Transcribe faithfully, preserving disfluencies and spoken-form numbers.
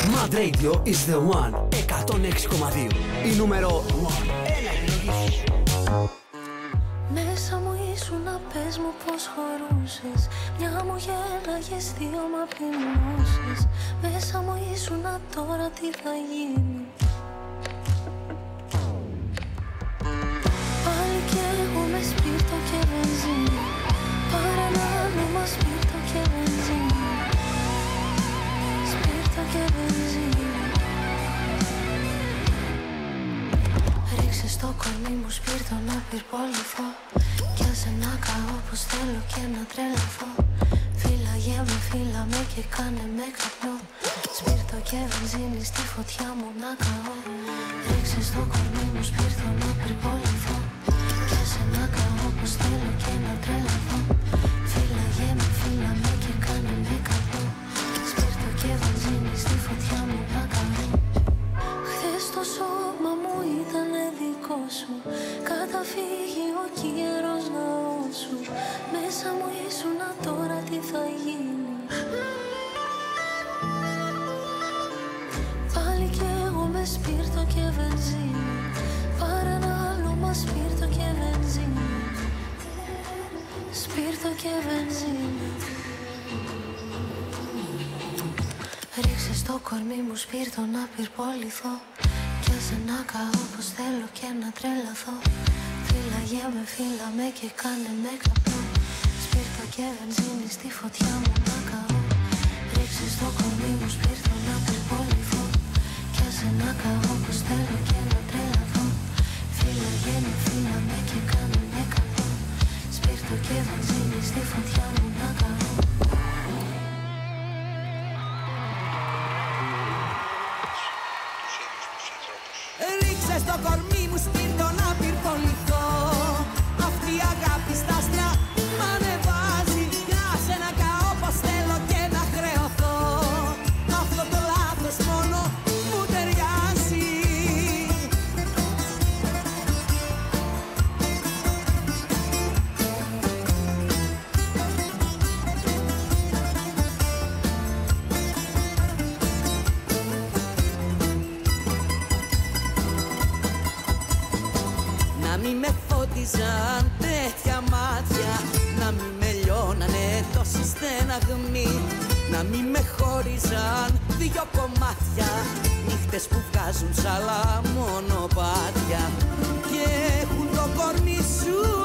Mad Radio is the one. εκατόν έξι κόμμα δύο. Η νούμερο ένα επιλογή σου. Μέσα μου ήσουν, πες μου πως χωρούσες. Μια μου γέλαγες, δύο μ' απεινούσες. Μέσα μου ήσουν, τώρα τι θα γίνει. Πάλι κι εγώ με σπίρτο και βενζίνη. Παρανάλωμα σπίρτο και βενζίνη. Σπίρτο και βενζίνη. Ρίξε στο κορμί μου σπίρτο να πυρποληθώ. Κι άσε να καώ πως θέλω και να τρελαθώ. Φύλαγε με, φύλα με και κάνε με καπνό. Σπίρτο και βενζίνη στη φωτιά μου να καώ. Ρίξε στο κορμί μου σπίρτο να πυρποληθώ. Κι άσε να καώ πως θέλω και να τρελαθώ. Φύλαγε με, φύλα με και κάνε με καπνό. Σπίρτο και βενζίνη στη φωτιά μου να καώ. Χθες το σώμα μου ήτανε δικό σου. Καταφύγει ο καιρός ναός σου. Μέσα μου ήσουνα, τώρα τι θα γίνει. Πάλι κι εγώ με σπίρτο και βενζίνη. Παρανάλωμα σπίρτο και βενζίνη. Σπίρτο και βενζίνη. Ρίξε στο κορμί μου σπίρτο να πυρποληθώ. Κι άσε να καώ πως θέλω και να τρελαθώ. Φύλαγε με, φύλα με και κάνε με καπνό. Σπίρτο και βενζίνη στη φωτιά μου να καώ. Ρίξε στο κορμί μου σπίρτο να πυρποληθώ. Κι άσε να καώ πως θέλω και να τρελαθώ. Φύλαγε με, φύλα με και κάνε με καπνό. Σπίρτο και βενζίνη στη φωτιά μου να καώ. Ρίξε στο κορμί μου σπίρτο να πυρποληθώ. Αυτή η αγάπη στα άστρα μ' ανεβάζει. Άσε να καώ πως θέλω και να χρεωθώ. Αυτό το λάθος μόνο μου ταιριάζει. Να μη με φώτιζαν τέτοια μάτια. Να μη με λιώνανε τόση στεναγμή. Να μη με χώριζαν δυο κομμάτια. Νύχτες που βγάζουν σ' άλλα μονοπάτια. Και έχουν το κορμί σου